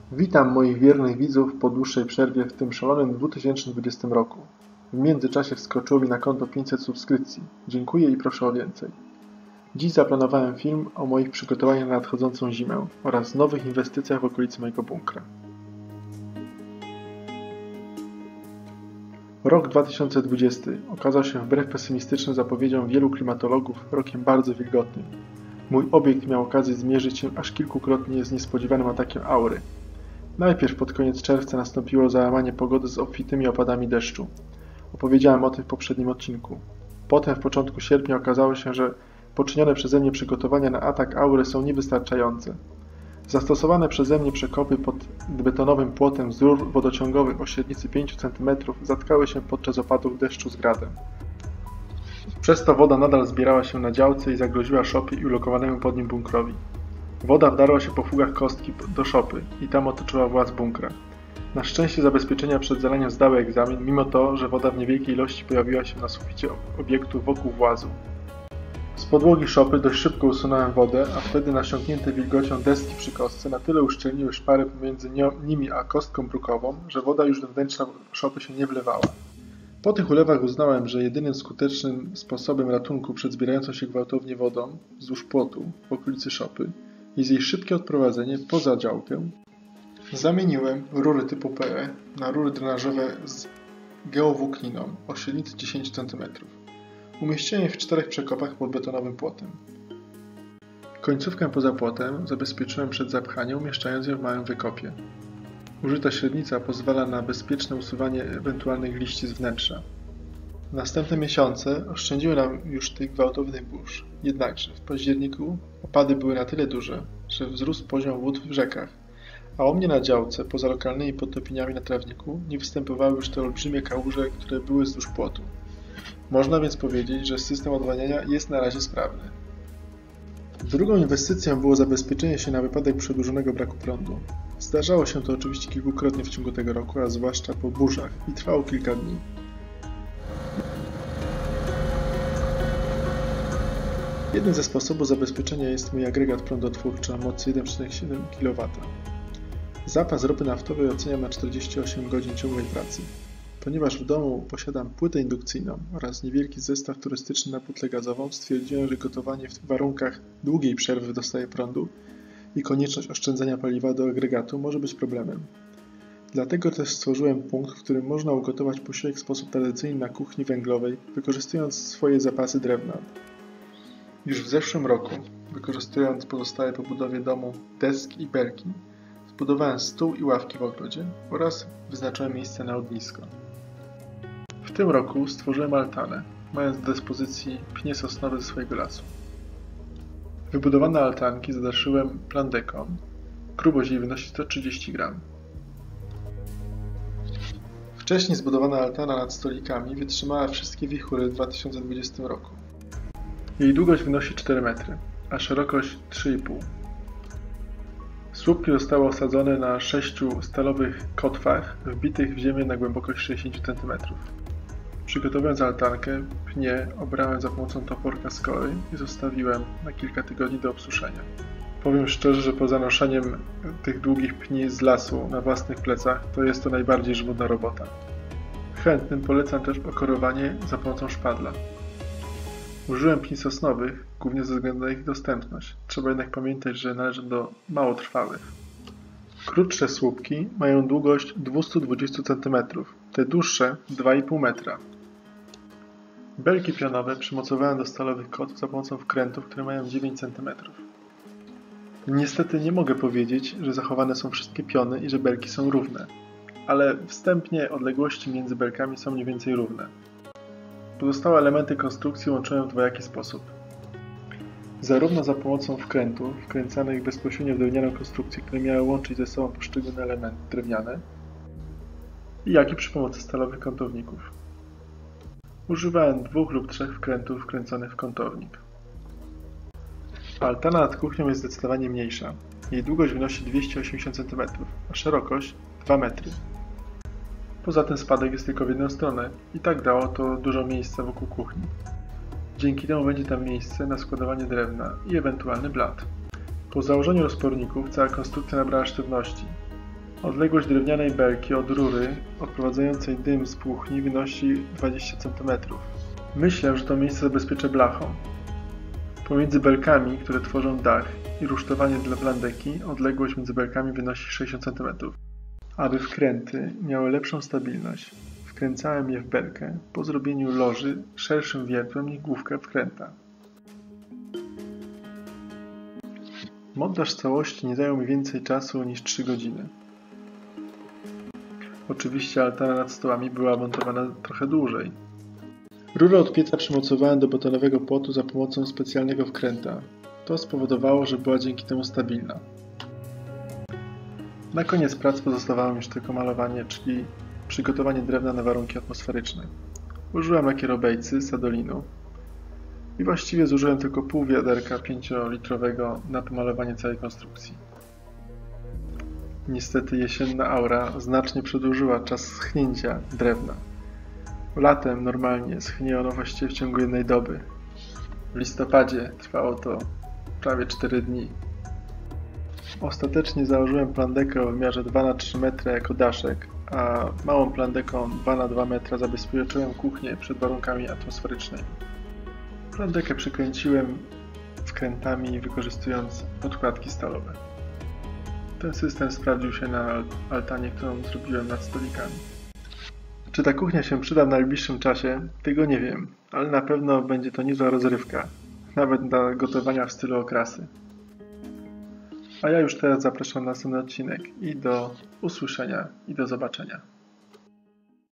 Witam moich wiernych widzów po dłuższej przerwie w tym szalonym 2020 roku. W międzyczasie wskoczyło mi na konto 500 subskrypcji. Dziękuję i proszę o więcej. Dziś zaplanowałem film o moich przygotowaniach na nadchodzącą zimę oraz nowych inwestycjach w okolicy mojego bunkra. Rok 2020 okazał się wbrew pesymistycznym zapowiedziom wielu klimatologów rokiem bardzo wilgotnym. Mój obiekt miał okazję zmierzyć się aż kilkukrotnie z niespodziewanym atakiem aury. Najpierw pod koniec czerwca nastąpiło załamanie pogody z obfitymi opadami deszczu. Opowiedziałem o tym w poprzednim odcinku. Potem w początku sierpnia okazało się, że poczynione przeze mnie przygotowania na atak aury są niewystarczające. Zastosowane przeze mnie przekopy pod betonowym płotem z rur wodociągowych o średnicy 5 cm zatkały się podczas opadów deszczu z gradem. Przez to woda nadal zbierała się na działce i zagroziła szopie i ulokowanemu pod nim bunkrowi. Woda wdarła się po fugach kostki do szopy i tam otoczyła właz bunkra. Na szczęście zabezpieczenia przed zalaniem zdały egzamin, mimo to, że woda w niewielkiej ilości pojawiła się na suficie obiektu wokół włazu. Z podłogi szopy dość szybko usunąłem wodę, a wtedy nasiąknięte wilgocią deski przy kostce na tyle uszczelniły szpary pomiędzy nimi a kostką brukową, że woda już do wnętrza szopy się nie wlewała. Po tych ulewach uznałem, że jedynym skutecznym sposobem ratunku przed zbierającą się gwałtownie wodą wzdłuż płotu w okolicy szopy jest jej szybkie odprowadzenie poza działkę. Zamieniłem rury typu PE na rury drenażowe z geowłókniną o średnicy 10 cm. Umieściłem je w 4 przekopach pod betonowym płotem. Końcówkę poza płotem zabezpieczyłem przed zapchaniem, umieszczając ją w małym wykopie. Użyta średnica pozwala na bezpieczne usuwanie ewentualnych liści z wnętrza. W następne miesiące oszczędziły nam już tych gwałtownych burz. Jednakże w październiku opady były na tyle duże, że wzrósł poziom wód w rzekach, a u mnie na działce, poza lokalnymi podtopieniami na trawniku, nie występowały już te olbrzymie kałuże, które były wzdłuż płotu. Można więc powiedzieć, że system odwadniania jest na razie sprawny. Drugą inwestycją było zabezpieczenie się na wypadek przedłużonego braku prądu. Zdarzało się to oczywiście kilkukrotnie w ciągu tego roku, a zwłaszcza po burzach i trwało kilka dni. Jednym ze sposobów zabezpieczenia jest mój agregat prądotwórczy o mocy 1,7 kW. Zapas ropy naftowej oceniam na 48 godzin ciągłej pracy. Ponieważ w domu posiadam płytę indukcyjną oraz niewielki zestaw turystyczny na butlę gazową, stwierdziłem, że gotowanie w warunkach długiej przerwy w dostawie prądu i konieczność oszczędzania paliwa do agregatu może być problemem. Dlatego też stworzyłem punkt, w którym można ugotować posiłek w sposób tradycyjny na kuchni węglowej, wykorzystując swoje zapasy drewna. Już w zeszłym roku, wykorzystując pozostałe po budowie domu deski i belki, zbudowałem stół i ławki w ogrodzie oraz wyznaczyłem miejsce na ognisko. W tym roku stworzyłem altanę, mając do dyspozycji pnie sosnowe ze swojego lasu. Wybudowane altanki zadaszyłem plandeką. Grubość jej wynosi 130 gram. Wcześniej zbudowana altana nad stolikami wytrzymała wszystkie wichury w 2020 roku. Jej długość wynosi 4 metry, a szerokość 3,5. Słupki zostały osadzone na 6 stalowych kotwach wbitych w ziemię na głębokość 60 cm. Przygotowując altankę, pnie obrałem za pomocą toporka skory i zostawiłem na kilka tygodni do obsuszenia. Powiem szczerze, że poza noszeniem tych długich pni z lasu na własnych plecach, to jest to najbardziej żmudna robota. Chętnym polecam też okorowanie za pomocą szpadla. Użyłem pni sosnowych, głównie ze względu na ich dostępność. Trzeba jednak pamiętać, że należą do małotrwałych. Krótsze słupki mają długość 220 cm, te dłuższe 2,5 metra. Belki pionowe przymocowałem do stalowych kotów za pomocą wkrętów, które mają 9 cm. Niestety nie mogę powiedzieć, że zachowane są wszystkie piony i że belki są równe, ale wstępnie odległości między belkami są mniej więcej równe. Pozostałe elementy konstrukcji łączyłem w dwojaki sposób. Zarówno za pomocą wkrętów wkręcanych bezpośrednio w drewnianą konstrukcję, które miały łączyć ze sobą poszczególne elementy drewniane, jak i przy pomocy stalowych kątowników. Używałem 2 lub 3 wkrętów wkręconych w kątownik. Altana nad kuchnią jest zdecydowanie mniejsza. Jej długość wynosi 280 cm, a szerokość 2 metry. Poza tym spadek jest tylko w jedną stronę i tak dało to dużo miejsca wokół kuchni. Dzięki temu będzie tam miejsce na składowanie drewna i ewentualny blat. Po założeniu rozporników cała konstrukcja nabrała sztywności. Odległość drewnianej belki od rury odprowadzającej dym z płuchni wynosi 20 cm. Myślę, że to miejsce zabezpieczę blachą. Pomiędzy belkami, które tworzą dach i rusztowanie dla plandeki, odległość między belkami wynosi 60 cm. Aby wkręty miały lepszą stabilność, wkręcałem je w belkę po zrobieniu loży szerszym wiertłem niż główkę wkręta. Montaż całości nie zajął mi więcej czasu niż 3 godziny. Oczywiście altana nad stołami była montowana trochę dłużej. Rurę od pieca przymocowałem do betonowego płotu za pomocą specjalnego wkręta. To spowodowało, że była dzięki temu stabilna. Na koniec prac pozostawało już tylko malowanie, czyli przygotowanie drewna na warunki atmosferyczne. Użyłem lakierobejcy Sadolinu i właściwie zużyłem tylko pół wiaderka 5-litrowego na pomalowanie całej konstrukcji. Niestety jesienna aura znacznie przedłużyła czas schnięcia drewna. Latem normalnie schnie ono właściwie w ciągu jednej doby. W listopadzie trwało to prawie 4 dni. Ostatecznie założyłem plandekę o wymiarze 2×3 metra jako daszek, a małą plandeką 2×2 metra zabezpieczyłem kuchnię przed warunkami atmosferycznymi. Plandekę przykręciłem wkrętami, wykorzystując podkładki stalowe. Ten system sprawdził się na altanie, którą zrobiłem nad stolikami. Czy ta kuchnia się przyda w najbliższym czasie? Tego nie wiem, ale na pewno będzie to niezła rozrywka, nawet dla gotowania w stylu okrasy. A ja już teraz zapraszam na następny odcinek i do usłyszenia i do zobaczenia.